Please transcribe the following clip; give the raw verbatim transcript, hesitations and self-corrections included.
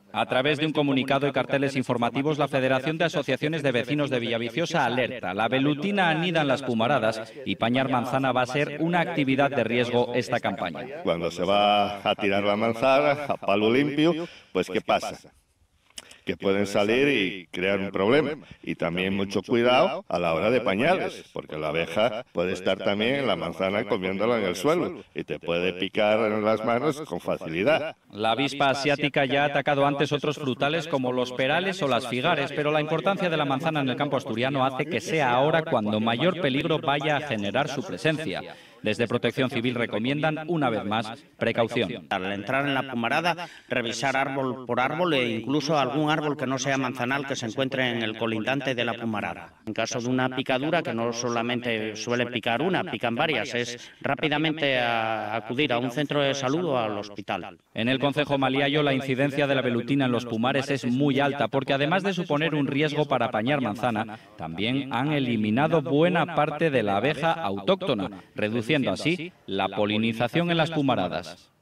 A través de un comunicado y carteles informativos, la Federación de Asociaciones de Vecinos de Villaviciosa alerta: la velutina anida en las pumaradas y pañar manzana va a ser una actividad de riesgo esta campaña. Cuando se va a tirar la manzana a palo limpio, pues ¿qué pasa? Que pueden salir y crear un problema. Y también mucho cuidado a la hora de pañales, porque la abeja puede estar también en la manzana comiéndola en el suelo y te puede picar en las manos con facilidad. La avispa asiática ya ha atacado antes otros frutales como los perales o las figares, pero la importancia de la manzana en el campo asturiano hace que sea ahora cuando mayor peligro vaya a generar su presencia. Desde Protección Civil recomiendan, una vez más, precaución. Al entrar en la pumarada, revisar árbol por árbol e incluso algún árbol que no sea manzanal que se encuentre en el colindante de la pumarada. En caso de una picadura, que no solamente suele picar una, pican varias, es rápidamente a acudir a un centro de salud o al hospital. En el concejo Maliayo, la incidencia de la velutina en los pumares es muy alta, porque además de suponer un riesgo para pañar manzana, también han eliminado buena parte de la abeja autóctona, reduciendo así la polinización en las pumaradas.